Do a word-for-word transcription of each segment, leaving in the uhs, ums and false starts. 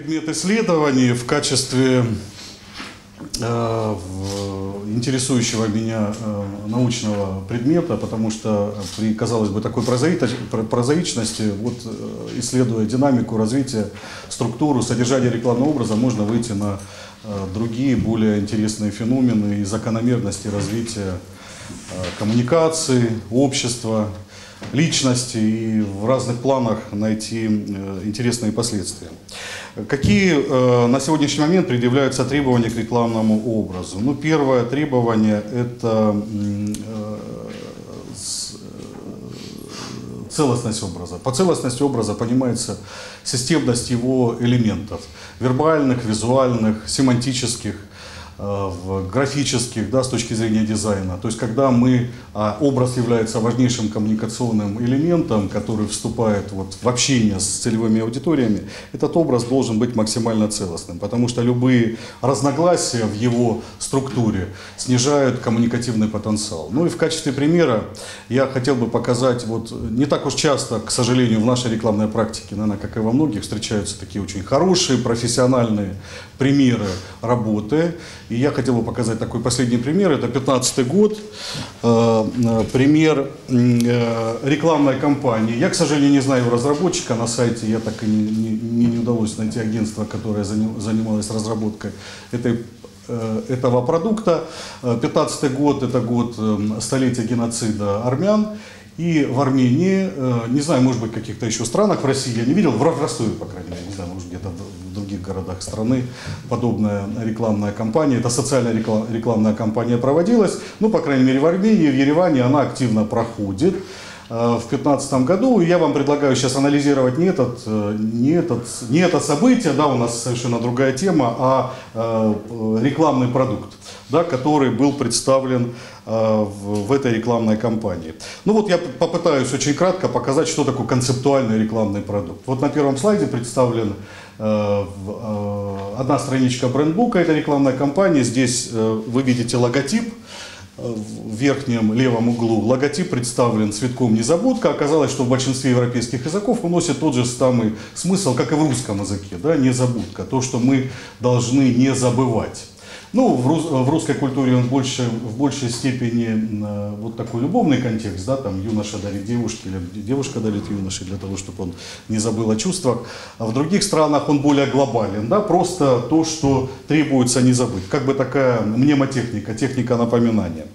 предмет исследований в качестве э, интересующего меня э, научного предмета, потому что при, казалось бы, такой прозаичности, вот, э, исследуя динамику развития, структуру, содержание рекламного образа, можно выйти на э, другие, более интересные феномены и закономерности развития э, коммуникации, общества, личности, и в разных планах найти э, интересные последствия. Какие э, на сегодняшний момент предъявляются требования к рекламному образу? Ну, первое требование – это э, целостность образа. По целостности образа понимается системность его элементов – вербальных, визуальных, семантических, графических, да, с точки зрения дизайна. То есть, когда мы, а, образ является важнейшим коммуникационным элементом, который вступает вот в общение с целевыми аудиториями, этот образ должен быть максимально целостным, потому что любые разногласия в его структуре снижают коммуникативный потенциал. Ну и в качестве примера я хотел бы показать, вот не так уж часто, к сожалению, в нашей рекламной практике, наверное, как и во многих, встречаются такие очень хорошие, профессиональные примеры работы. И я хотел бы показать такой последний пример. Это пятнадцатый год. Пример рекламной кампании. Я, к сожалению, не знаю разработчика. На сайте я так и не, не, не удалось найти агентство, которое занималось разработкой этой, этого продукта. пятнадцатый год – это год столетия геноцида армян. И в Армении, не знаю, может быть, в каких-то еще странах, в России я не видел, в Ростове, по крайней мере, не знаю, может, где-то в других городах страны подобная рекламная кампания, это социальная рекламная кампания проводилась, ну, по крайней мере, в Армении, в Ереване она активно проходит. В две тысячи пятнадцатом году, и я вам предлагаю сейчас анализировать не, этот, не, этот, не это событие, да, у нас совершенно другая тема, а э, рекламный продукт, да, который был представлен э, в, в этой рекламной кампании. Ну вот я попытаюсь очень кратко показать, что такое концептуальный рекламный продукт. Вот на первом слайде представлен э, э, одна страничка брендбука этой рекламной кампании. Здесь э, вы видите логотип. В верхнем левом углу логотип представлен цветком незабудка. Оказалось, что в большинстве европейских языков он носит тот же самый смысл, как и в русском языке. Да? Незабудка. То, что мы должны не забывать. Ну, в, рус, в русской культуре он больше, в большей степени э, вот такой любовный контекст, да, там юноша дарит девушке, или девушка дарит юноше для того, чтобы он не забыл о чувствах. А в других странах он более глобален, да, просто то, что требуется не забыть. Как бы такая мнемотехника, техника напоминания.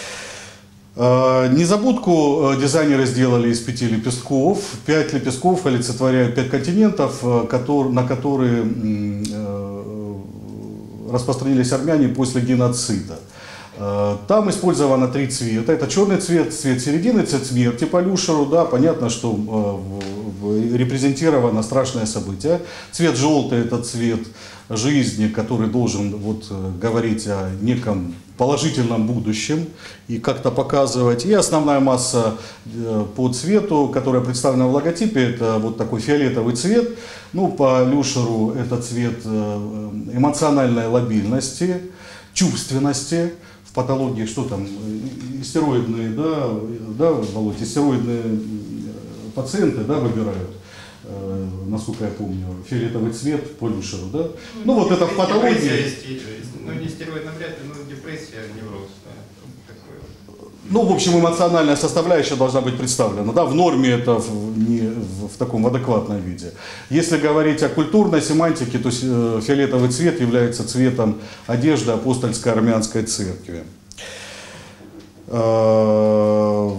Э, незабудку дизайнеры сделали из пяти лепестков. Пять лепестков олицетворяют пять континентов, который, на которые э, распространились армяне после геноцида. Там использовано три цвета. Это черный цвет, цвет середины, цвет смерти по Люшеру. Да, понятно, что репрезентировано страшное событие. Цвет желтый – это цвет жизни, который должен вот, говорить о неком положительном будущем и как-то показывать. И основная масса по цвету, которая представлена в логотипе, это вот такой фиолетовый цвет. Ну, по Люшеру это цвет эмоциональной лобильности, чувственности. В патологии что там? Истероидные, да, да, Володь, истероидные пациенты, да, выбирают. Насколько я помню, фиолетовый цвет по Люшеру, да? Ну, ну вот это в патологии. Ну, не стероидно вряд ли, но депрессия, невроз. Да. Ну, в общем, эмоциональная составляющая должна быть представлена. Да? В норме это в, не, в, в таком адекватном виде. Если говорить о культурной семантике, то э, фиолетовый цвет является цветом одежды апостольской армянской церкви. Э,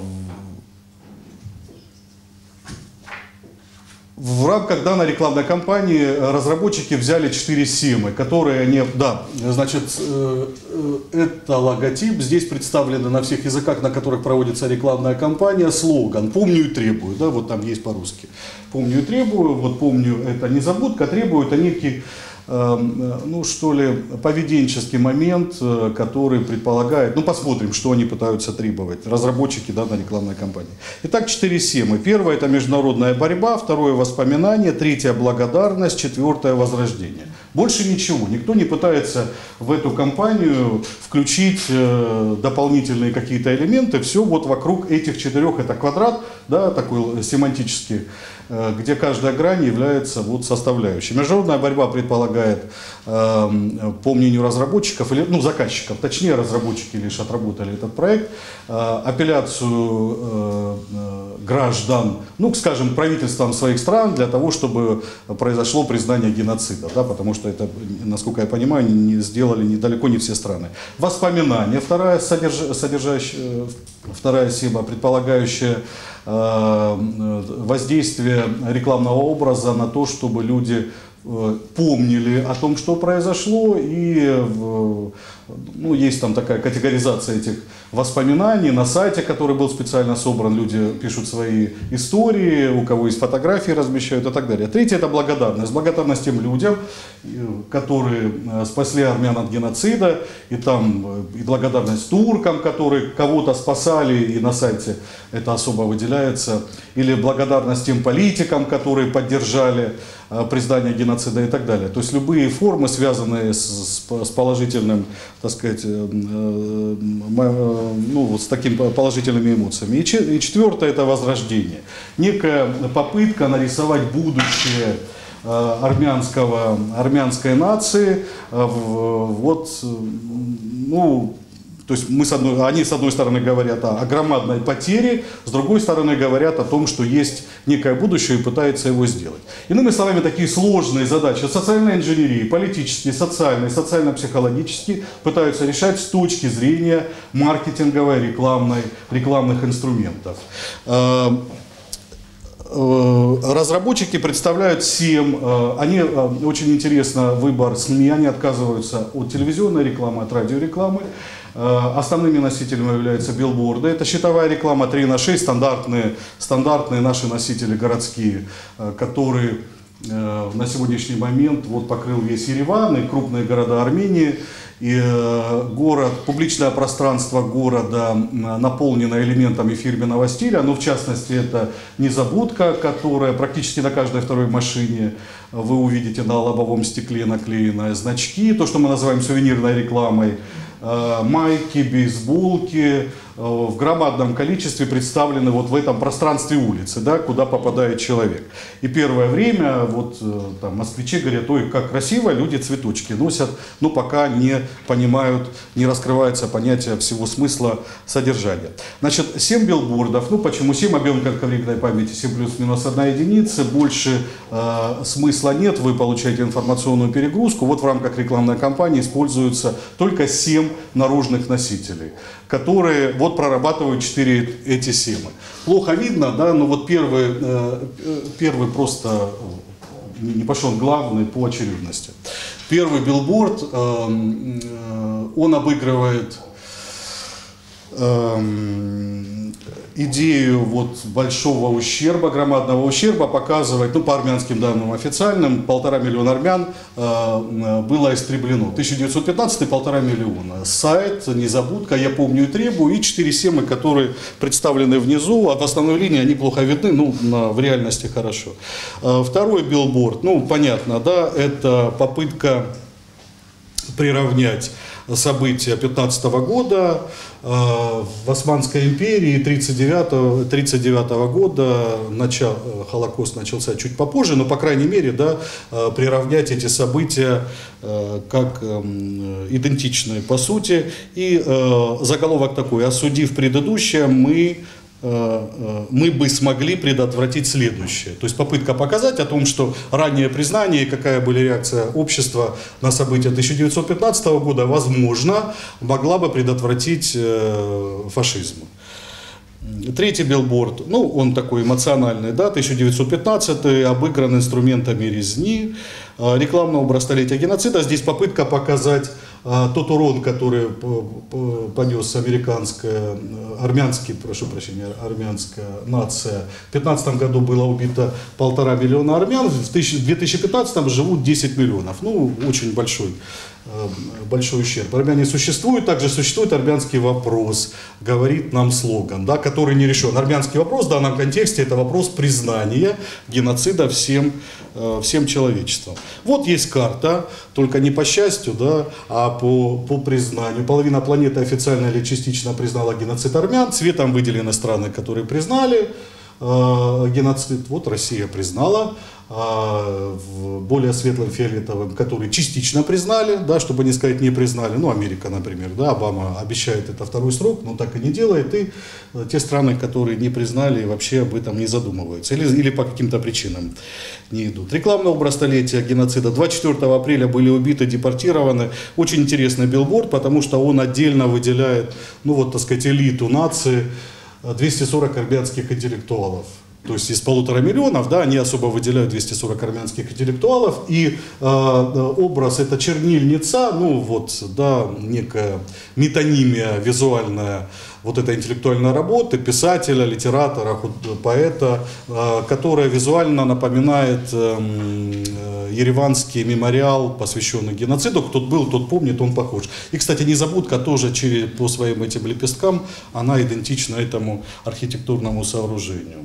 В рамках данной рекламной кампании разработчики взяли четыре семы, которые они... Да, значит, это логотип, здесь представлены на всех языках, на которых проводится рекламная кампания, слоган «Помню и требую», да, вот там есть по-русски. «Помню и требую», вот «Помню» — это незабудка, «Требую» — это некий, ну что ли, поведенческий момент, который предполагает, ну посмотрим, что они пытаются требовать, разработчики данной рекламной кампании. Итак, четыре семы. Первое — это международная борьба, второе — воспоминание, третье — благодарность, четвертое — возрождение. Больше ничего. Никто не пытается в эту кампанию включить э, дополнительные какие-то элементы. Все вот вокруг этих четырех, это квадрат, да, такой семантический, э, где каждая грань является вот составляющей. Международная борьба предполагает, э, по мнению разработчиков, или, ну, заказчиков, точнее разработчики лишь отработали этот проект, э, апелляцию э, э, граждан, ну, скажем, правительствам своих стран для того, чтобы произошло признание геноцида, да, потому что это, насколько я понимаю, не сделали недалеко не все страны. Воспоминания, вторая, содерж... содержащая, вторая схема, предполагающая э, воздействие рекламного образа на то, чтобы люди э, помнили о том, что произошло, и э, ну, есть там такая категоризация этих воспоминаний на сайте, который был специально собран, люди пишут свои истории, у кого есть фотографии, размещают и так далее. Третье — это благодарность. Благодарность тем людям, которые спасли армян от геноцида, и там и благодарность туркам, которые кого-то спасали, и на сайте это особо выделяется, или благодарность тем политикам, которые поддержали признание геноцида и так далее. То есть любые формы, связанные с, с положительным, так сказать, ну, с такими положительными эмоциями. И четвертое — это возрождение. Некая попытка нарисовать будущее армянского, армянской нации, вот, ну, то есть мы с одной, они с одной стороны говорят о, о громадной потере, с другой стороны говорят о том, что есть некое будущее и пытаются его сделать. Иными словами, такие сложные задачи социальной инженерии, политические, социальные, социально-психологические пытаются решать с точки зрения маркетинговой, рекламной, рекламных инструментов. Разработчики представляют семь, они, очень интересно, выбор СМИ, они отказываются от телевизионной рекламы, от радиорекламы. Основными носителями являются билборды. Это щитовая реклама три на шесть, стандартные, стандартные наши носители городские, которые на сегодняшний момент вот покрыл весь Ереван и крупные города Армении. И город, публичное пространство города наполнено элементами фирменного стиля, но в частности это незабудка, которая практически на каждой второй машине вы увидите на лобовом стекле наклеенные значки, то, что мы называем сувенирной рекламой, майки, бейсболки в громадном количестве представлены вот в этом пространстве улицы, да, куда попадает человек. И первое время вот там москвичи говорят: ой, как красиво, люди цветочки носят, но пока не понимают, не раскрывается понятие всего смысла содержания. Значит, семь билбордов, ну почему семь? Объем кратковременной памяти семь плюс-минус одна единица, больше э, смысла нет, вы получаете информационную перегрузку. Вот в рамках рекламной кампании используются только семь наружных носителей, которые вот прорабатывают четыре эти семы. Плохо видно, да, но вот первый, э, первый просто не пошел главный по очередности. Первый билборд, э, э, он обыгрывает э, идею вот большого ущерба, громадного ущерба, показывает, ну, по армянским данным официальным, полтора миллиона армян э, было истреблено. тысяча девятьсот пятнадцатый — полтора миллиона. Сайт, незабудка, я помню и требую, и четыре семы, которые представлены внизу, а в основной линии они плохо видны, ну, на, в реальности хорошо. Э, второй билборд, ну, понятно, да, это попытка приравнять события пятнадцатого года э, в Османской империи, тридцать девятого года, начало, Холокост начался чуть попозже, но по крайней мере, да, э, приравнять эти события э, как э, идентичные по сути. И э, заголовок такой: осудив предыдущее, мы мы бы смогли предотвратить следующее. То есть попытка показать о том, что раннее признание и какая была реакция общества на события тысяча девятьсот пятнадцатого года, возможно, могла бы предотвратить фашизм. Третий билборд, ну, он такой эмоциональный, да, тысяча девятьсот пятнадцатый, обыгран инструментами резни, рекламный образ столетия геноцида. Здесь попытка показать а, тот урон, который понес американская, армянский, прошу прощения, армянская нация. В две тысячи пятнадцатом году было убито полтора миллиона армян, в две тысячи пятнадцатом живут десять миллионов. Ну, очень большой большой ущерб. Армяне существуют, также существует армянский вопрос, говорит нам слоган, да, который не решен. Армянский вопрос в данном контексте это вопрос признания геноцида всем, всем человечеством. Вот есть карта, только не по счастью, да, а по, по признанию. Половина планеты официально или частично признала геноцид армян, цветом выделены страны, которые признали э, геноцид. Вот Россия признала. В более светлым фиолетовым, которые частично признали, да, чтобы не сказать не признали, ну Америка, например, да, Обама обещает это второй срок, но так и не делает, и те страны, которые не признали, вообще об этом не задумываются, или, или по каким-то причинам не идут. Рекламный образ столетия геноцида. двадцать четвёртого апреля были убиты, депортированы. Очень интересный билборд, потому что он отдельно выделяет, ну вот, так сказать, элиту нации, двести сорок армянских интеллектуалов. То есть из полутора миллионов, да, они особо выделяют двести сорок армянских интеллектуалов, и э, образ это чернильница, ну вот, да, некая метонимия визуальная вот этой интеллектуальной работы писателя, литератора, поэта, э, которая визуально напоминает э, ереванский мемориал, посвященный геноциду. Кто был, тот помнит, он похож. И, кстати, незабудка тоже через, по своим этим лепесткам, она идентична этому архитектурному сооружению.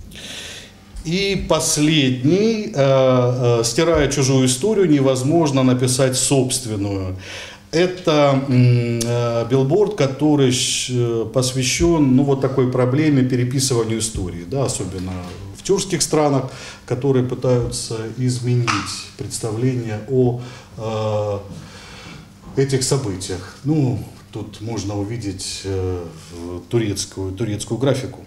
И последний, э, э, стирая чужую историю, невозможно написать собственную. Это э, билборд, который посвящен, ну, вот такой проблеме переписыванию истории, да, особенно в тюркских странах, которые пытаются изменить представление о э, этих событиях. Ну, тут можно увидеть э, турецкую, турецкую графику.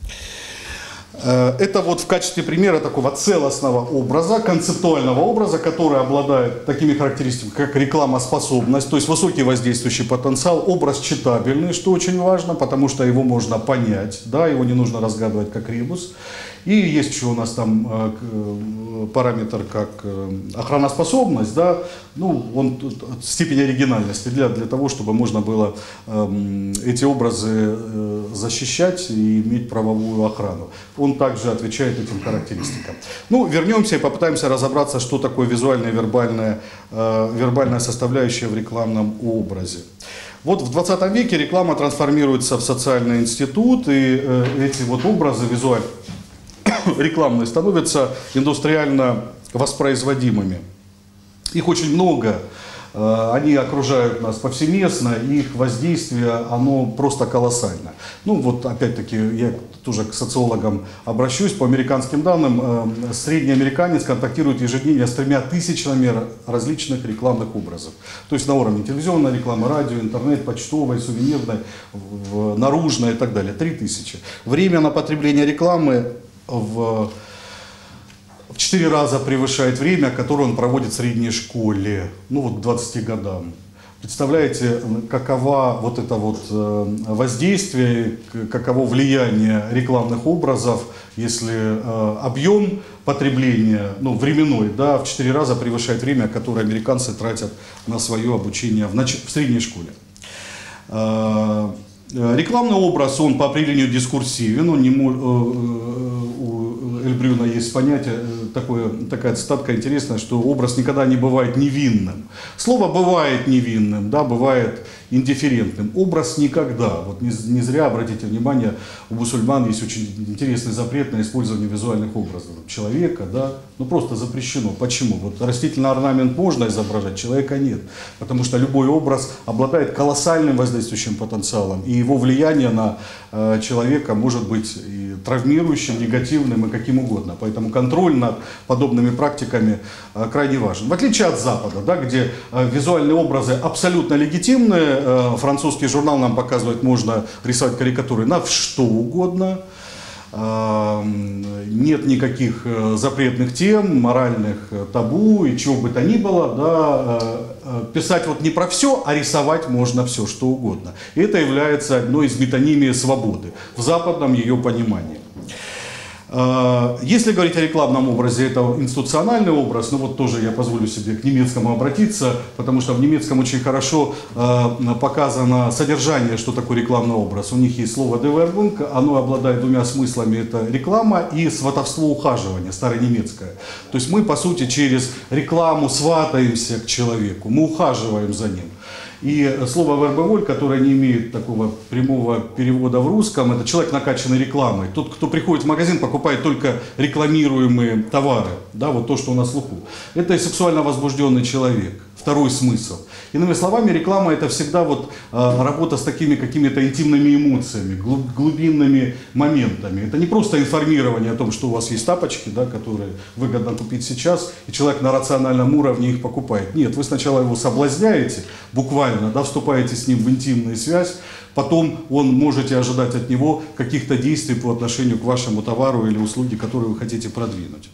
Это вот в качестве примера такого целостного образа, концептуального образа, который обладает такими характеристиками, как рекламоспособность, то есть высокий воздействующий потенциал, образ читабельный, что очень важно, потому что его можно понять, да, его не нужно разгадывать как ребус. И есть еще у нас там э, параметр как э, охраноспособность, да, ну, он, степень оригинальности для, для того, чтобы можно было э, эти образы э, защищать и иметь правовую охрану. Он также отвечает этим характеристикам. Ну, вернемся и попытаемся разобраться, что такое визуальная и вербальная, э, вербальная составляющая в рекламном образе. Вот в двадцатом веке реклама трансформируется в социальный институт, и э, эти вот образы визуальные, рекламные становятся индустриально воспроизводимыми. Их очень много, они окружают нас повсеместно, их воздействие, оно просто колоссально. Ну вот опять-таки я тоже к социологам обращусь, по американским данным, средний американец контактирует ежедневно с тремя тысячами различных рекламных образов. То есть на уровне телевизионной рекламы, радио, интернет, почтовой, сувенирной, наружной и так далее. Три тысячи. Время на потребление рекламы в четыре раза превышает время, которое он проводит в средней школе, ну вот к двадцати годам. Представляете, каково вот это вот воздействие, каково влияние рекламных образов, если объем потребления, ну, временной, да, в четыре раза превышает время, которое американцы тратят на свое обучение в, нач... в средней школе. Рекламный образ, он по определению дискурсивен, он не может, у Эльбрюна есть понятие, такое, такая цитатка интересная, что образ никогда не бывает невинным. Слово бывает невинным, да, бывает индифферентным. Образ никогда. Вот не, не зря, обратите внимание, у мусульман есть очень интересный запрет на использование визуальных образов человека, да, ну просто запрещено. Почему? Вот растительный орнамент можно изображать, человека нет. Потому что любой образ обладает колоссальным воздействующим потенциалом, и его влияние на э, человека может быть и травмирующим, негативным и каким угодно. Поэтому контроль над подобными практиками э, крайне важен. В отличие от Запада, да, где э, визуальные образы абсолютно легитимны, э, французский журнал нам показывает, можно рисовать карикатуры на что угодно. Нет никаких запретных тем, моральных табу и чего бы то ни было. Да, писать вот не про все, а рисовать можно все, что угодно. И это является одной из метонимий свободы в западном ее понимании. Если говорить о рекламном образе, это институциональный образ, ну вот тоже я позволю себе к немецкому обратиться, потому что в немецком очень хорошо показано содержание, что такое рекламный образ. У них есть слово «die Werbung», оно обладает двумя смыслами, это реклама и сватовство, ухаживание, старонемецкое. То есть мы, по сути, через рекламу сватаемся к человеку, мы ухаживаем за ним. И слово «вербоволь», которое не имеет такого прямого перевода в русском, это человек, накачанный рекламой. Тот, кто приходит в магазин, покупает только рекламируемые товары, да, вот то, что у нас в слуху. Это и сексуально возбужденный человек. Второй смысл. Иными словами, реклама — это всегда вот э, работа с такими какими-то интимными эмоциями, глуб, глубинными моментами. Это не просто информирование о том, что у вас есть тапочки, да, которые выгодно купить сейчас, и человек на рациональном уровне их покупает. Нет, вы сначала его соблазняете, буквально, да, вступаете с ним в интимную связь, потом он можете ожидать от него каких-то действий по отношению к вашему товару или услуге, которую вы хотите продвинуть.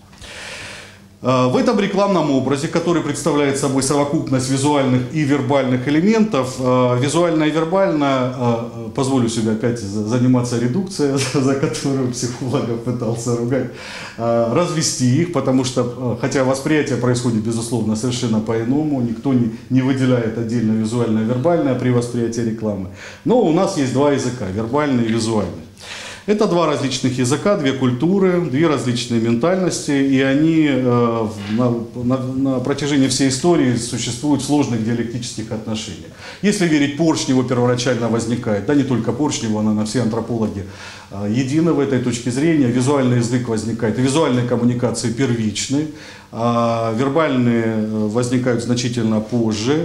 В этом рекламном образе, который представляет собой совокупность визуальных и вербальных элементов, визуально и вербально, позволю себе опять заниматься редукцией, за которую психологов пытался ругать, развести их, потому что, хотя восприятие происходит, безусловно, совершенно по-иному, никто не, не выделяет отдельно визуальное и вербальное при восприятии рекламы, но у нас есть два языка, вербальный и визуальный. Это два различных языка, две культуры, две различные ментальности, и они э, на, на, на протяжении всей истории существуют в сложных диалектических отношениях. Если верить Поршневу, первоначально возникает, да не только Поршневу, она на все антропологи э, едины в этой точке зрения, визуальный язык возникает, и визуальные коммуникации первичны, э, вербальные возникают значительно позже.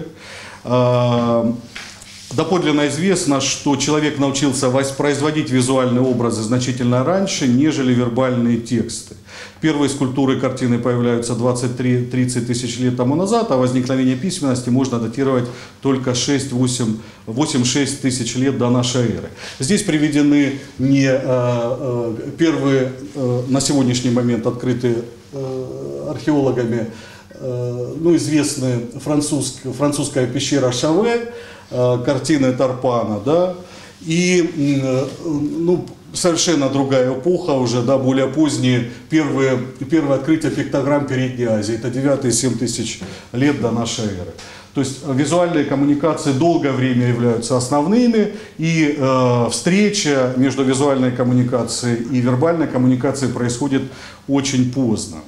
Э, Доподлинно известно, что человек научился воспроизводить визуальные образы значительно раньше, нежели вербальные тексты. Первые скульптуры и картины появляются двадцать-тридцать тысяч лет тому назад, а возникновение письменности можно датировать только шесть-восемь-шесть тысяч лет до нашей эры. Здесь приведены не э, э, первые э, на сегодняшний момент открытые э, археологами э, ну, известная французск, французская пещера Шаве, картины Тарпана, да, и ну, совершенно другая эпоха уже, да, более поздние, первые, первые открытия пиктограмм Передней Азии, это девять-семь тысяч лет до нашей эры. То есть визуальные коммуникации долгое время являются основными, и э, встреча между визуальной коммуникацией и вербальной коммуникацией происходит очень поздно.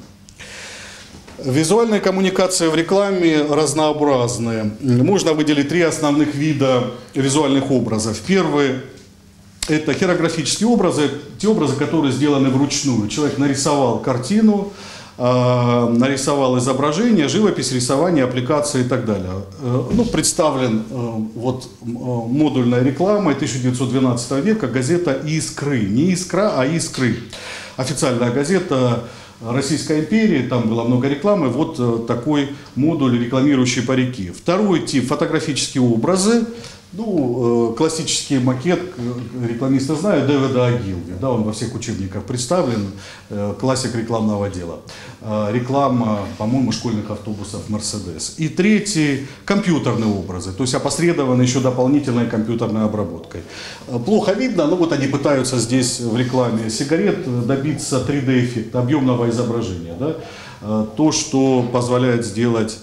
Визуальные коммуникации в рекламе разнообразны. Можно выделить три основных вида визуальных образов. Первый – это хирографические образы, те образы, которые сделаны вручную. Человек нарисовал картину, э, нарисовал изображение, живопись, рисование, аппликации и так далее. Э, ну, представлен э, вот, э, модульной рекламой тысяча девятьсот двенадцатого века газета «Искры». Не «Искра», а «Искры». Официальная газета Российской империи, там было много рекламы, вот такой модуль, рекламирующий парики. Второй тип – фотографические образы, ну, классический макет, рекламисты знают, Дэвида Огилви, да, он во всех учебниках представлен, классик рекламного дела. Реклама, по-моему, школьных автобусов Мерседес. И третий – компьютерные образы, то есть опосредованные еще дополнительной компьютерной обработкой. Плохо видно, но вот они пытаются здесь в рекламе сигарет добиться три дэ эффекта, объемного изображения, да, то, что позволяет сделать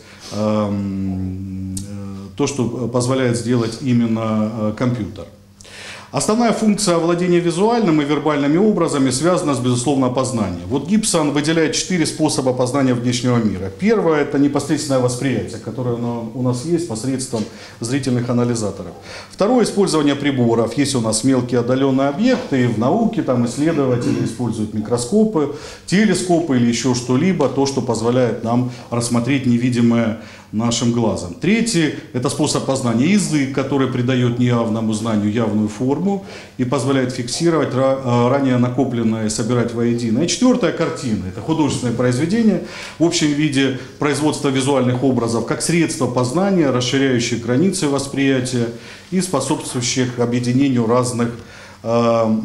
то, что позволяет сделать именно компьютер. Основная функция овладения визуальным и вербальными образами связана с, безусловно, познанием. Вот Гибсон выделяет четыре способа познания внешнего мира. Первое – это непосредственное восприятие, которое у нас есть посредством зрительных анализаторов. Второе – использование приборов. Есть у нас мелкие отдаленные объекты, и в науке там исследователи используют микроскопы, телескопы или еще что-либо, то, что позволяет нам рассмотреть невидимое нашим глазом. Третий – это способ познания, язык, который придает неявному знанию явную форму и позволяет фиксировать ранее накопленное и собирать воедино. И четвертая – картина. Это художественное произведение в общем виде производства визуальных образов как средство познания, расширяющих границы восприятия и способствующих объединению разных,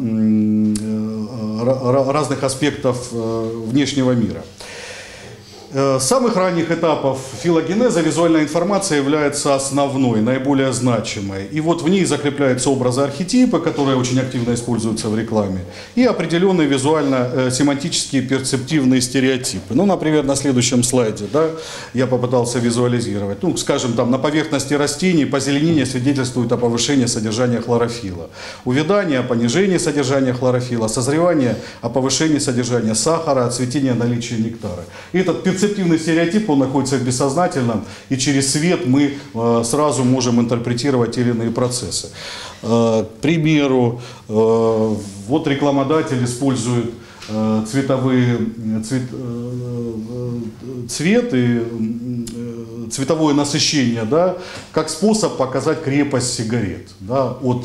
разных аспектов внешнего мира. С самых ранних этапов филогенеза визуальная информация является основной, наиболее значимой. И вот в ней закрепляются образы архетипы, которые очень активно используются в рекламе, и определенные визуально-семантические перцептивные стереотипы. Ну, например, на следующем слайде, да, я попытался визуализировать. Ну, скажем, там на поверхности растений позеленение свидетельствует о повышении содержания хлорофилла. Увядание о понижении содержания хлорофилла, созревание о повышении содержания сахара, цветение о наличии нектара. И этот перцептивный стереотип, он находится в бессознательном, и через свет мы э, сразу можем интерпретировать те или иные процессы. Э, к примеру, э, вот рекламодатель использует э, цветовые, цвет, э, цвет и э, цветовое насыщение, да, как способ показать крепость сигарет, да, от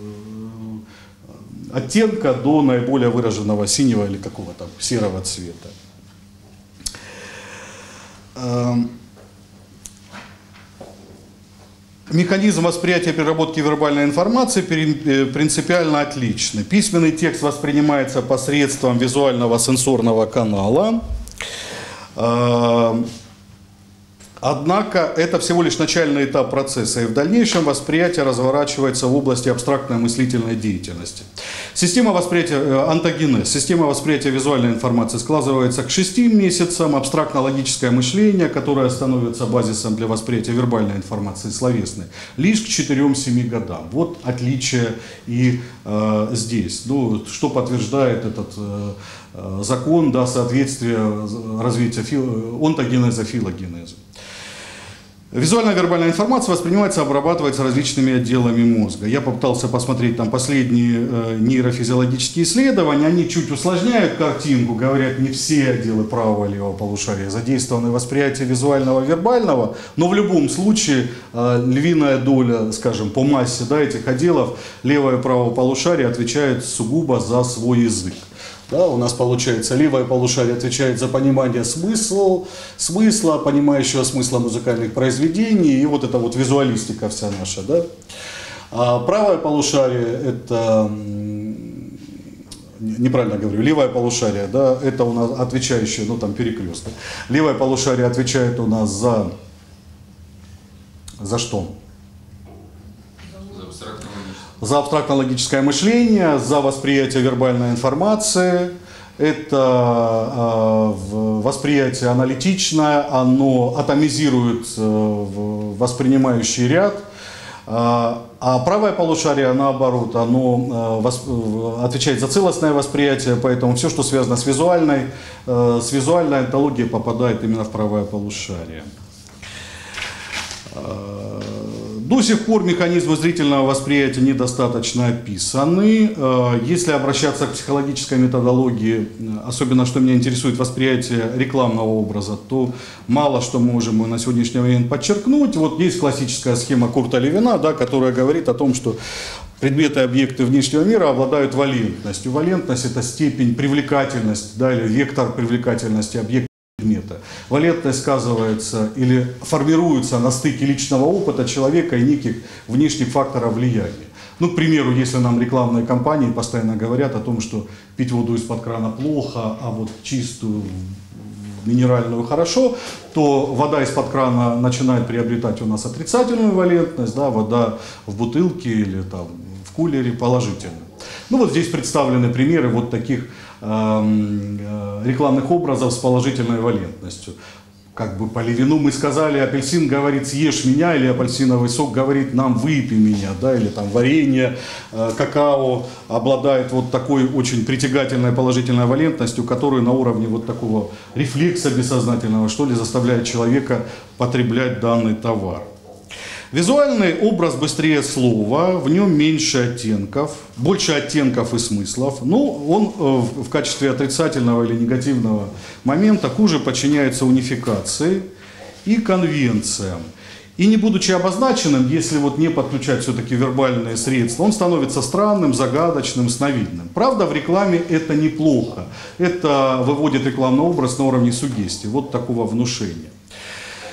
э, оттенка до наиболее выраженного синего или какого-то серого цвета. Механизм восприятия и переработки вербальной информации принципиально отличный. Письменный текст воспринимается посредством визуального сенсорного канала. Однако это всего лишь начальный этап процесса, и в дальнейшем восприятие разворачивается в области абстрактной мыслительной деятельности. Система восприятия, онтогенез, система восприятия визуальной информации складывается к шести месяцам, абстрактно-логическое мышление, которое становится базисом для восприятия вербальной информации, словесной, лишь к четырём-семи годам. Вот отличие и э, здесь. Ну, что подтверждает этот э, закон, да, соответствие развития фил... онтогенеза филогенезу. Визуальная вербальная информация воспринимается, обрабатывается различными отделами мозга. Я попытался посмотреть там последние э, нейрофизиологические исследования. Они чуть усложняют картинку, говорят, не все отделы правого и левого полушария задействованы в восприятии визуального и вербального, но в любом случае э, львиная доля, скажем, по массе, да, этих отделов левое и правое полушария отвечают сугубо за свой язык. Да, у нас получается, левое полушарие отвечает за понимание смысла, смысла, понимающего смысла музыкальных произведений, и вот это вот визуалистика вся наша. Да? А правое полушарие, это, неправильно говорю, левое полушарие, да, это у нас отвечающее, ну там перекресток. Левое полушарие отвечает у нас за, за что? За абстрактно-логическое мышление, за восприятие вербальной информации. Это э, восприятие аналитичное, оно атомизирует э, воспринимающий ряд. Э, а правое полушарие, наоборот, оно э, восп... отвечает за целостное восприятие, поэтому все, что связано с визуальной, э, с визуальной онтологией, попадает именно в правое полушарие. До сих пор механизмы зрительного восприятия недостаточно описаны. Если обращаться к психологической методологии, особенно что меня интересует восприятие рекламного образа, то мало что можем мы на сегодняшний момент подчеркнуть. Вот есть классическая схема Курта Левина, да, которая говорит о том, что предметы и объекты внешнего мира обладают валентностью. Валентность – это степень привлекательности, да, или вектор привлекательности объекта. Предмета. Валентность сказывается или формируется на стыке личного опыта человека и неких внешних факторов влияния. Ну, к примеру, если нам рекламные кампании постоянно говорят о том, что пить воду из-под крана плохо, а вот чистую минеральную хорошо, то вода из-под крана начинает приобретать у нас отрицательную валентность, да, вода в бутылке или там, в кулере положительную. Ну вот здесь представлены примеры вот таких рекламных образов с положительной валентностью. Как бы по Левину мы сказали, апельсин говорит съешь меня, или апельсиновый сок говорит нам выпей меня, да, или там варенье, какао обладает вот такой очень притягательной положительной валентностью, которая на уровне вот такого рефлекса бессознательного, что ли, заставляет человека потреблять данный товар. Визуальный образ быстрее слова, в нем меньше оттенков, больше оттенков и смыслов, но он в качестве отрицательного или негативного момента хуже подчиняется унификации и конвенциям. И не будучи обозначенным, если вот не подключать все-таки вербальные средства, он становится странным, загадочным, сновидным. Правда, в рекламе это неплохо. Это выводит рекламный образ на уровне суггестии, вот такого внушения.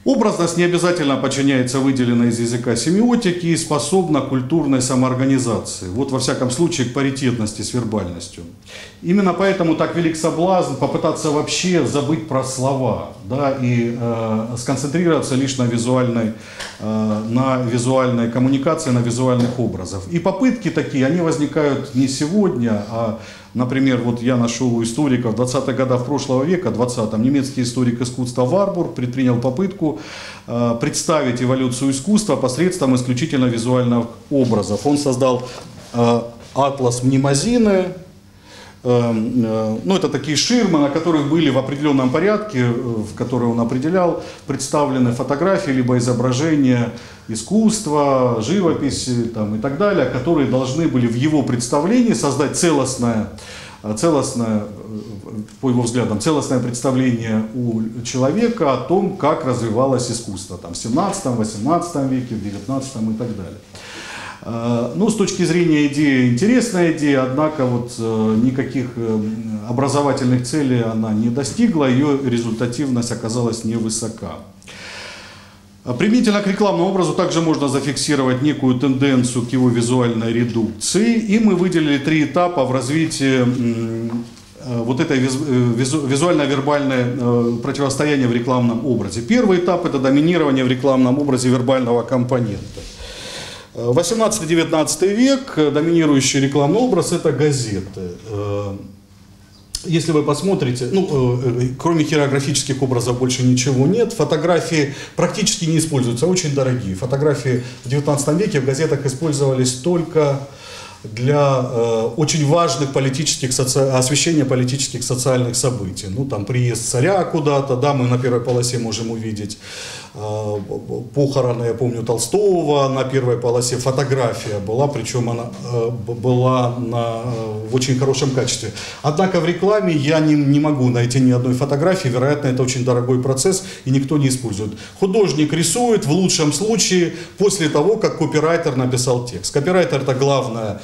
Образность не обязательно подчиняется выделенной из языка семиотики и способна к культурной самоорганизации. Вот во всяком случае к паритетности с вербальностью. Именно поэтому так велик соблазн попытаться вообще забыть про слова, да, и э, сконцентрироваться лишь на визуальной, э, на визуальной коммуникации, на визуальных образах. И попытки такие, они возникают не сегодня, а, например, вот я нашел у историков в двадцатых годах прошлого века, двадцатом, немецкий историк искусства Варбург предпринял попытку э, представить эволюцию искусства посредством исключительно визуальных образов. Он создал э, атлас мнемозины, ну, это такие ширмы, на которых были в определенном порядке, в которые он определял, представлены фотографии, либо изображения искусства, живописи там, и так далее, которые должны были в его представлении создать целостное, целостное, по его взглядам, целостное представление у человека о том, как развивалось искусство там, в семнадцатом-восемнадцатом веке, в девятнадцатом и так далее. Ну, с точки зрения идеи, интересная идея, однако вот никаких образовательных целей она не достигла, ее результативность оказалась невысока. Применительно к рекламному образу также можно зафиксировать некую тенденцию к его визуальной редукции, и мы выделили три этапа в развитии вот этой визуально-вербальной противостояния в рекламном образе. Первый этап – это доминирование в рекламном образе вербального компонента. восемнадцатый-девятнадцатый век, доминирующий рекламный образ – это газеты. Если вы посмотрите, ну, кроме хореографических образов больше ничего нет, фотографии практически не используются, очень дорогие. Фотографии в девятнадцатом веке в газетах использовались только для э, очень важных политических, соци... освещения политических социальных событий. Ну, там, приезд царя куда-то, да, мы на первой полосе можем увидеть э, похороны, я помню, Толстого, на первой полосе фотография была, причем она э, была на, э, в очень хорошем качестве. Однако в рекламе я не, не могу найти ни одной фотографии, вероятно, это очень дорогой процесс, и никто не использует. Художник рисует в лучшем случае после того, как копирайтер написал текст. Копирайтер – это главное,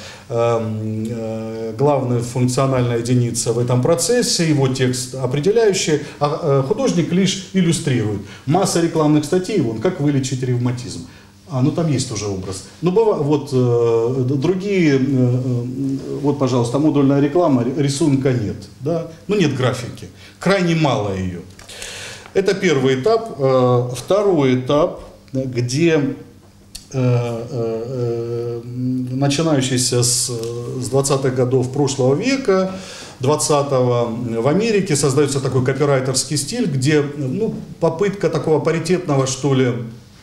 главная функциональная единица в этом процессе, его текст определяющий, а художник лишь иллюстрирует. Масса рекламных статей, вон, как вылечить ревматизм. А, ну там есть уже образ. Ну, вот э, другие, э, вот, пожалуйста, модульная реклама, рисунка нет, да? Ну, нет графики, крайне мало ее. Это первый этап. Э, второй этап, где начинающийся с двадцатых годов прошлого века, двадцатого, в Америке создается такой копирайтерский стиль, где, ну, попытка такого паритетного, что ли,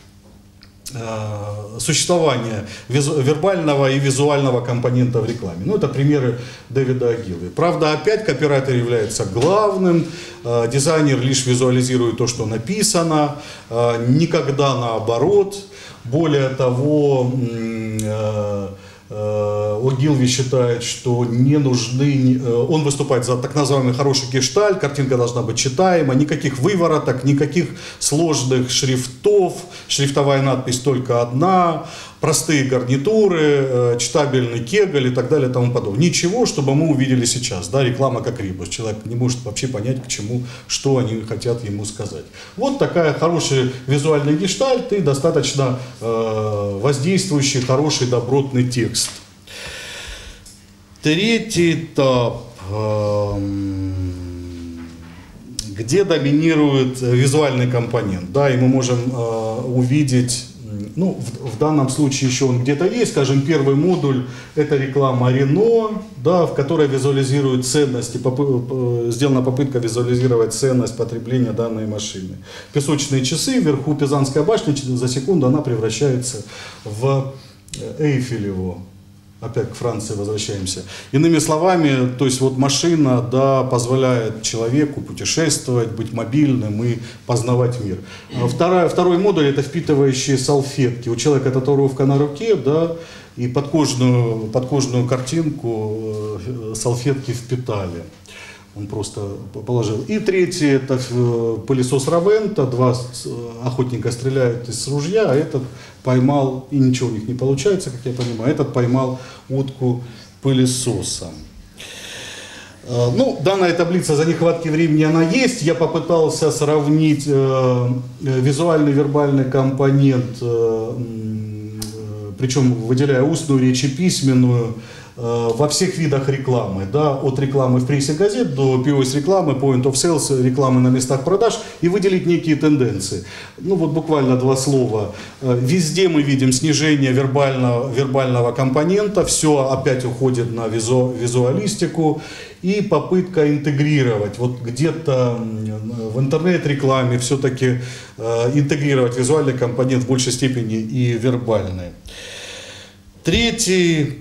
существования вербального и визуального компонента в рекламе. Ну, это примеры Дэвида Агилы. Правда, опять копирайтер является главным, дизайнер лишь визуализирует то, что написано, никогда наоборот. Более того, Огилви считает, что не нужны, он выступает за так называемый хороший гештальт, картинка должна быть читаема, никаких вывороток, никаких сложных шрифтов, шрифтовая надпись только одна, простые гарнитуры, читабельный кегль и так далее и тому подобное. Ничего, чтобы мы увидели сейчас, да, реклама как ребус, человек не может вообще понять, к чему, что они хотят ему сказать. Вот такая хороший визуальный гештальт и достаточно э, воздействующий, хороший, добротный текст. Третий этап, э, где доминирует визуальный компонент, да, и мы можем э, увидеть. Ну, в, в данном случае еще он где-то есть, скажем, первый модуль – это реклама Рено, да, в которой визуализирует ценность, попы, сделана попытка визуализировать ценность потребления данной машины. Песочные часы вверху Пизанской башни, за секунду она превращается в Эйфелеву. Опять к Франции возвращаемся. Иными словами, то есть вот машина, да, позволяет человеку путешествовать, быть мобильным и познавать мир. Вторая, второй модуль – это впитывающие салфетки. У человека татуировка на руке, да, и подкожную, подкожную картинку салфетки впитали. Он просто положил. И третий – это пылесос Равента. Два охотника стреляют из ружья, а этот поймал, и ничего у них не получается, как я понимаю, этот поймал утку пылесосом. Ну, данная таблица за нехватки времени она есть. Я попытался сравнить э, визуальный вербальный компонент, э, причем выделяя устную речь и письменную, э, во всех видах рекламы. Да, от рекламы в прессе газет до пи о эс-рекламы, point of sales, рекламы на местах продаж, и выделить некие тенденции. Ну вот буквально два слова. Везде мы видим снижение вербального, вербального компонента, все опять уходит на визу, визуалистику. И попытка интегрировать, вот где-то в интернет-рекламе все-таки э, интегрировать визуальный компонент в большей степени и вербальный. Третий,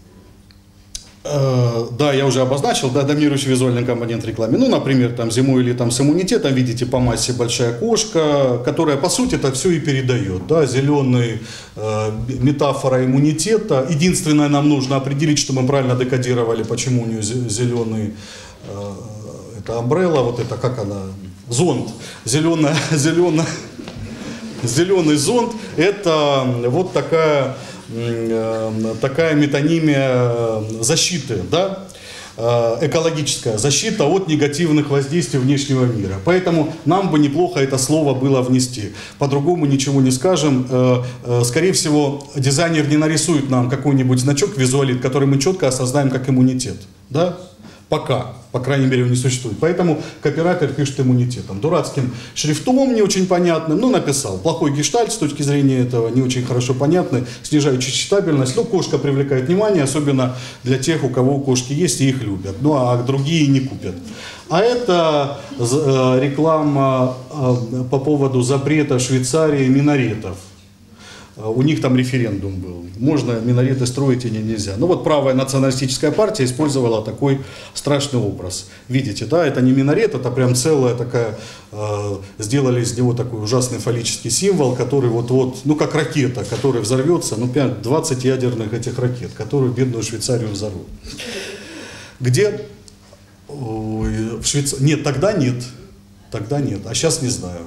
э, да, я уже обозначил, да, доминирующий визуальный компонент в рекламе. Ну, например, там зимой или там с иммунитетом видите по массе большая кошка, которая по сути это все и передает. Да, зеленый, э, метафора иммунитета. Единственное, нам нужно определить, что мы правильно декодировали, почему у нее зеленый, э, это umbrella, вот это как она, зонт, зеленая, зеленая, зеленый зонт, это вот такая, э, такая метонимия защиты, да? Экологическая защита от негативных воздействий внешнего мира. Поэтому нам бы неплохо это слово было внести. По-другому ничего не скажем. Скорее всего, дизайнер не нарисует нам какой-нибудь значок визуалит, который мы четко осознаем как иммунитет. Да? Пока, по крайней мере, он не существует. Поэтому копирайтер пишет иммунитетом. Дурацким шрифтом, не очень понятным, но написал. Плохой гештальт с точки зрения этого, не очень хорошо понятный, снижающий читабельность. Но кошка привлекает внимание, особенно для тех, у кого кошки есть и их любят. Ну а другие не купят. А это реклама по поводу запрета Швейцарии минаретов. У них там референдум был. Можно минареты строить или нельзя. Ну вот правая националистическая партия использовала такой страшный образ. Видите, да, это не минарет, это прям целая такая, э, сделали из него такой ужасный фаллический символ, который вот-вот, ну как ракета, которая взорвется, ну двадцать ядерных этих ракет, которые бедную Швейцарию взорвут. Где? Ой, в Швейцарии? Нет, тогда нет. Тогда нет, а сейчас не знаю.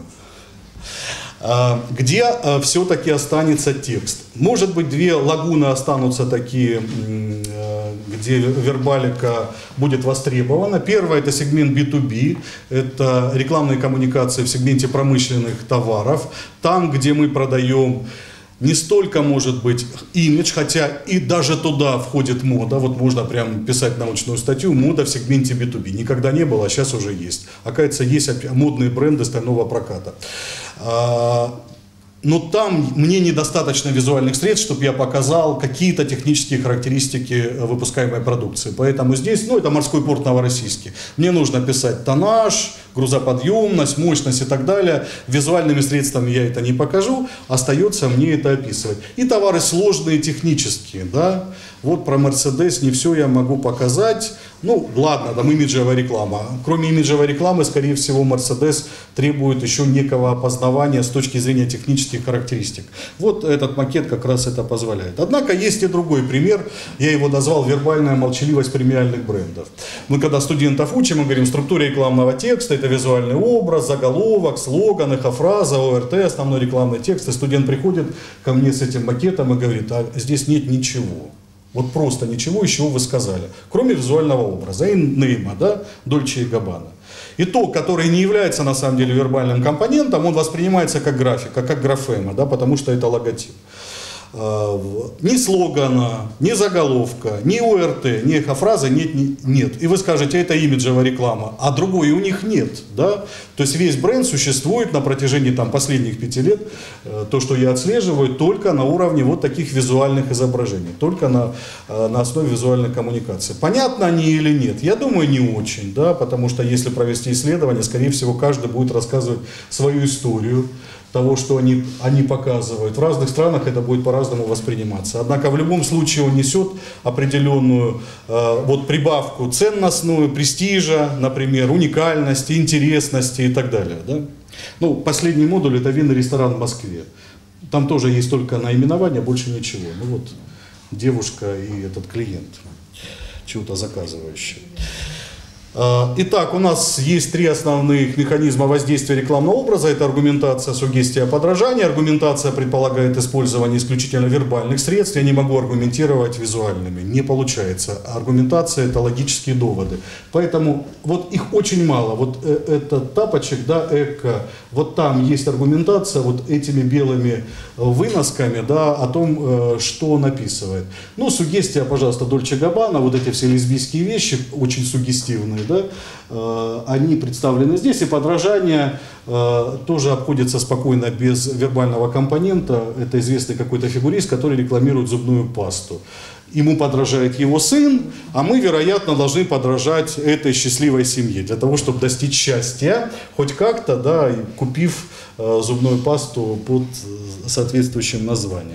Где все-таки останется текст. Может быть, две лагуны останутся такие, где вербалика будет востребована. Первое — это сегмент би ту би, это рекламные коммуникации в сегменте промышленных товаров. Там, где мы продаем не столько, может быть, имидж, хотя и даже туда входит мода. Вот можно прям писать научную статью «Мода в сегменте би ту би». Никогда не было, а сейчас уже есть. Оказывается, есть модные бренды стального проката. Но там мне недостаточно визуальных средств, чтобы я показал какие-то технические характеристики выпускаемой продукции. Поэтому здесь, ну это морской порт Новороссийский. Мне нужно писать тоннаж, грузоподъемность, мощность и так далее. Визуальными средствами я это не покажу, остается мне это описывать. И товары сложные технические, да. Вот про Mercedes не все я могу показать. Ну, ладно, там имиджевая реклама. Кроме имиджевой рекламы, скорее всего, Mercedes требует еще некого опознавания с точки зрения технических характеристик. Вот этот макет как раз это позволяет. Однако есть и другой пример. Я его назвал «Вербальная молчаливость премиальных брендов». Мы когда студентов учим, мы говорим, структура рекламного текста — это визуальный образ, заголовок, слоган, эхофраза, о эр тэ, основной рекламный текст. И студент приходит ко мне с этим макетом и говорит: а здесь нет ничего. Вот просто ничего, из чего вы сказали, кроме визуального образа и нейма, да, Дольче и Габбана. И то, который не является на самом деле вербальным компонентом, он воспринимается как графика, как графема, да, потому что это логотип. Ни слогана, ни заголовка, ни о эр тэ, ни эхофразы нет, нет. И вы скажете, это имиджевая реклама, а другой у них нет. Да? То есть весь бренд существует на протяжении там, последних пяти лет, то, что я отслеживаю, только на уровне вот таких визуальных изображений, только на, на основе визуальной коммуникации. Понятно они или нет? Я думаю, не очень, да? Потому что если провести исследование, скорее всего, каждый будет рассказывать свою историю того, что они, они показывают. В разных странах это будет по-разному восприниматься. Однако в любом случае он несет определенную э, вот прибавку ценностную, престижа, например, уникальности, интересности и так далее. Да? Ну, последний модуль — это винный ресторан в Москве. Там тоже есть только наименование, больше ничего. Ну вот девушка и этот клиент, чего-то заказывающий. Итак, у нас есть три основных механизма воздействия рекламного образа. Это аргументация, суггестия, подражание. Аргументация предполагает использование исключительно вербальных средств. Я не могу аргументировать визуальными. Не получается. Аргументация – это логические доводы. Поэтому вот их очень мало. Вот этот тапочек, да, эко, вот там есть аргументация вот этими белыми выносками, да, о том, что он описывает. Ну, суггестия, пожалуйста, Дольче Габбана, вот эти все лесбийские вещи, очень суггестивные. Да, э, они представлены здесь, и подражание э, тоже обходится спокойно без вербального компонента. Это известный какой-то фигурист, который рекламирует зубную пасту. Ему подражает его сын, а мы, вероятно, должны подражать этой счастливой семье для того, чтобы достичь счастья, хоть как-то, да, купив э, зубную пасту под соответствующим названием.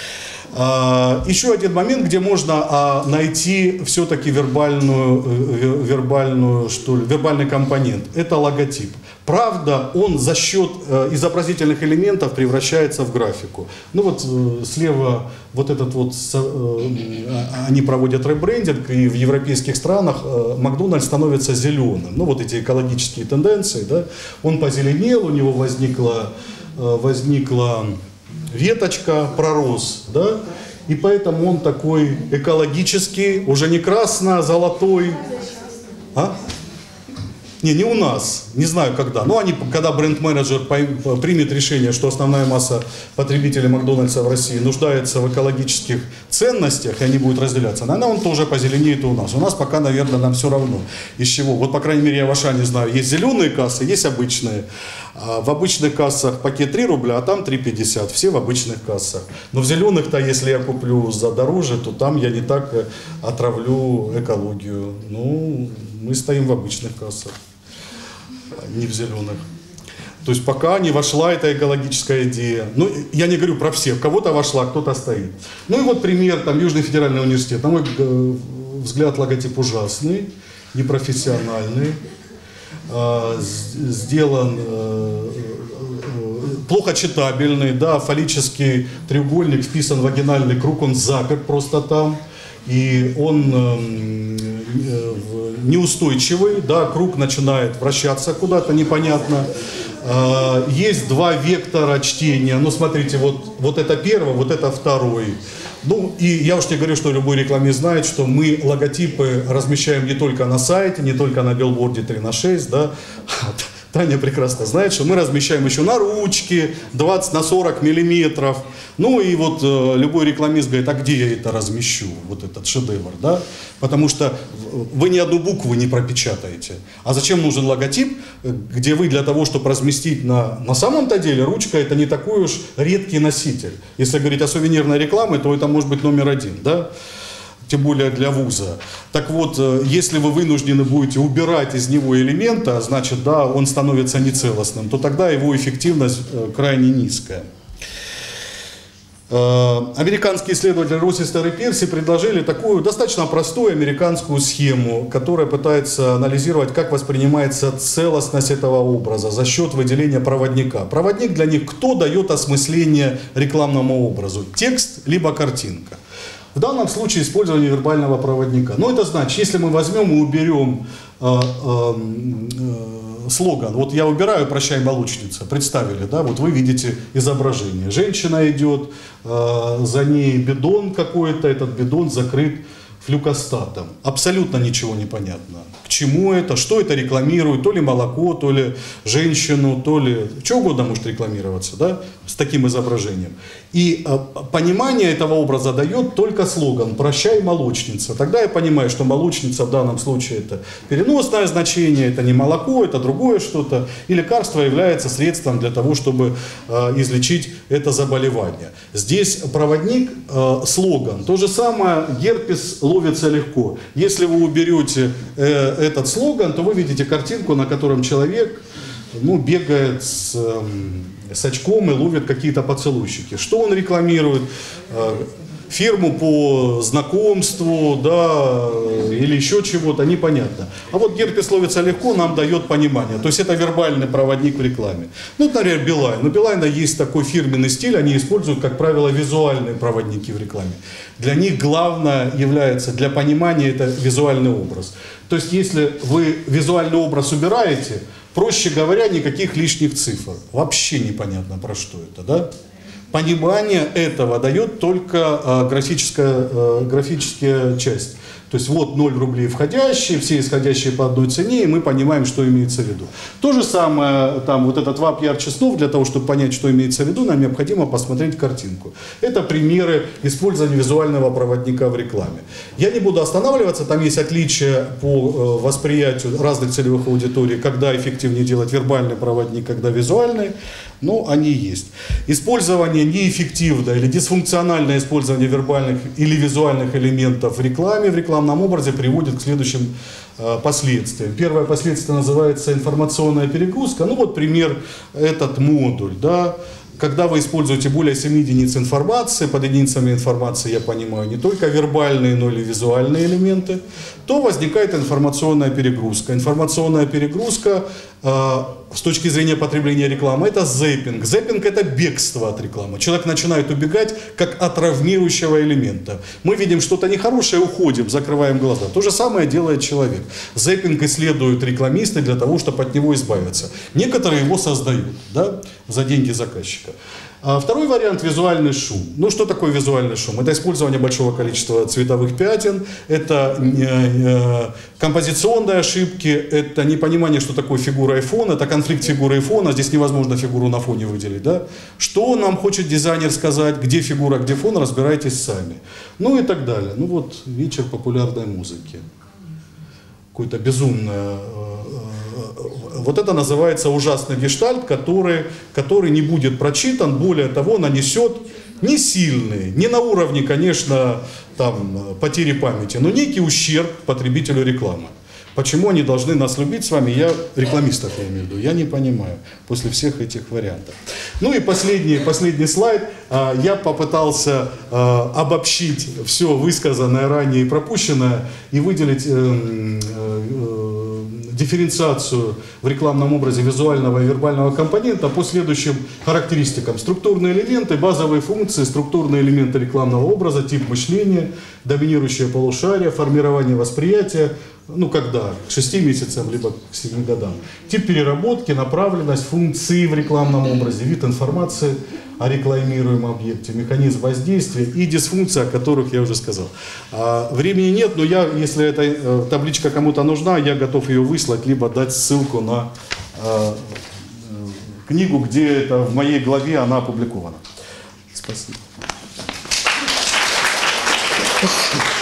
Еще один момент, где можно найти все-таки вербальную, вербальную, что ли, вербальный компонент. Это логотип. Правда, он за счет изобразительных элементов превращается в графику. Ну вот слева вот этот вот, они проводят ребрендинг, и в европейских странах Макдональдс становится зеленым. Ну вот эти экологические тенденции, да, он позеленел, у него возникла, возникла веточка, пророс, да, и поэтому он такой экологический, уже не красно-золотой. А? Не, не у нас, не знаю когда. Но они, когда бренд-менеджер примет решение, что основная масса потребителей Макдональдса в России нуждается в экологических ценностях, и они будут разделяться, наверное, он тоже позеленеет у нас. У нас пока, наверное, нам все равно. Из чего? Вот, по крайней мере, я в Ашане знаю, есть зеленые кассы, есть обычные. В обычных кассах пакет три рубля, а там три пятьдесят. Все в обычных кассах. Но в зеленых-то, если я куплю за дороже, то там я не так отравлю экологию. Ну, мы стоим в обычных кассах, не в зеленых. То есть пока не вошла эта экологическая идея. Ну, я не говорю про всех. Кого-то вошла, кто-то стоит. Ну и вот пример, там, Южный федеральный университет. На мой взгляд, логотип ужасный, непрофессиональный. Сделан плохо читабельный, да, фаллический треугольник вписан в вагинальный круг, он заперт просто там, и он неустойчивый, да, круг начинает вращаться куда-то непонятно. Есть два вектора чтения, ну смотрите, вот, вот это первый, вот это второй. Ну и я уж не говорю, что любой рекламист знает, что мы логотипы размещаем не только на сайте, не только на билборде три на шесть, да. Таня прекрасно знает, что мы размещаем еще на ручке двадцать на сорок миллиметров. Ну и вот э, любой рекламист говорит, а где я это размещу, вот этот шедевр, да? Потому что вы ни одну букву не пропечатаете. А зачем нужен логотип, где вы для того, чтобы разместить на, на самом-то деле, ручка это не такой уж редкий носитель. Если говорить о сувенирной рекламе, то это может быть номер один, да? Тем более для вуза. Так вот, если вы вынуждены будете убирать из него элемента, значит, да, он становится нецелостным, то тогда его эффективность крайне низкая. Американские исследователи Росистер и Перси предложили такую достаточно простую американскую схему, которая пытается анализировать, как воспринимается целостность этого образа за счет выделения проводника. Проводник для них кто дает осмысление рекламному образу? Текст либо картинка. В данном случае использование вербального проводника. Но это значит, если мы возьмем и уберем э, э, э, слоган, вот я убираю «Прощай, молочница», представили, да, вот вы видите изображение. Женщина идет, э, за ней бидон какой-то, этот бидон закрыт флюкостатом. Абсолютно ничего не понятно. К чему это, что это рекламирует, то ли молоко, то ли женщину, то ли... Что угодно может рекламироваться, да, с таким изображением. И э, понимание этого образа дает только слоган «Прощай, молочница». Тогда я понимаю, что молочница в данном случае это переносное значение, это не молоко, это другое что-то. И лекарство является средством для того, чтобы э, излечить это заболевание. Здесь проводник, э, слоган. То же самое, герпес ловится легко. Если вы уберете э, этот слоган, то вы видите картинку, на котором человек, ну, бегает с, э, с очком и ловит какие-то поцелуйщики. Что он рекламирует? Э, фирму по знакомству, да, или еще чего-то, непонятно. А вот герпес ловится легко, нам дает понимание. То есть это вербальный проводник в рекламе. Ну, например, Билайн. У Билайна есть такой фирменный стиль, они используют, как правило, визуальные проводники в рекламе. Для них главное является, для понимания, это визуальный образ. То есть, если вы визуальный образ убираете, проще говоря, никаких лишних цифр. Вообще непонятно, про что это, да? Понимание этого дает только э, графическая, э, графическая часть. То есть вот ноль рублей входящие, все исходящие по одной цене, и мы понимаем, что имеется в виду. То же самое, там вот этот вап ярче снов, для того, чтобы понять, что имеется в виду, нам необходимо посмотреть картинку. Это примеры использования визуального проводника в рекламе. Я не буду останавливаться, там есть отличия по восприятию разных целевых аудиторий, когда эффективнее делать вербальный проводник, когда визуальный, но они есть. Использование неэффективное или дисфункциональное использование вербальных или визуальных элементов в рекламе, в рекламном образе приводит к следующим э, последствиям. Первое последствие называется информационная перегрузка. Ну вот пример, этот модуль, да. Когда вы используете более семи единиц информации, под единицами информации я понимаю не только вербальные, но и визуальные элементы, то возникает информационная перегрузка. Информационная перегрузка э, с точки зрения потребления рекламы — это зэппинг. Зэппинг — это бегство от рекламы. Человек начинает убегать как от травмирующего элемента. Мы видим что-то нехорошее, уходим, закрываем глаза. То же самое делает человек. Зэппинг исследуют рекламисты для того, чтобы от него избавиться. Некоторые его создают, да, за деньги заказчика. А второй вариант — визуальный шум. Ну что такое визуальный шум? Это использование большого количества цветовых пятен, это э, композиционные ошибки, это непонимание, что такое фигура и фон, это конфликт фигуры и фона, здесь невозможно фигуру на фоне выделить. Да? Что нам хочет дизайнер сказать, где фигура, где фон, разбирайтесь сами. Ну и так далее. Ну вот вечер популярной музыки. Какое-то безумное... Вот это называется ужасный гештальт, который, который не будет прочитан, более того, нанесет не сильный, не на уровне, конечно, там, потери памяти, но некий ущерб потребителю рекламы. Почему они должны нас любить с вами, я, рекламистов я имею в виду, я не понимаю после всех этих вариантов. Ну и последний, последний слайд. Я попытался обобщить все высказанное ранее и пропущенное и выделить дифференциацию в рекламном образе визуального и вербального компонента по следующим характеристикам. Структурные элементы, базовые функции, структурные элементы рекламного образа, тип мышления, доминирующее полушарие, формирование восприятия, ну когда, к шести месяцам, либо к семи годам. Тип переработки, направленность, функции в рекламном образе, вид информации о рекламируемом объекте, механизм воздействия и дисфункции, о которых я уже сказал. А, времени нет, но я, если эта э, табличка кому-то нужна, я готов ее выслать, либо дать ссылку на э, э, книгу, где это в моей главе она опубликована. Спасибо.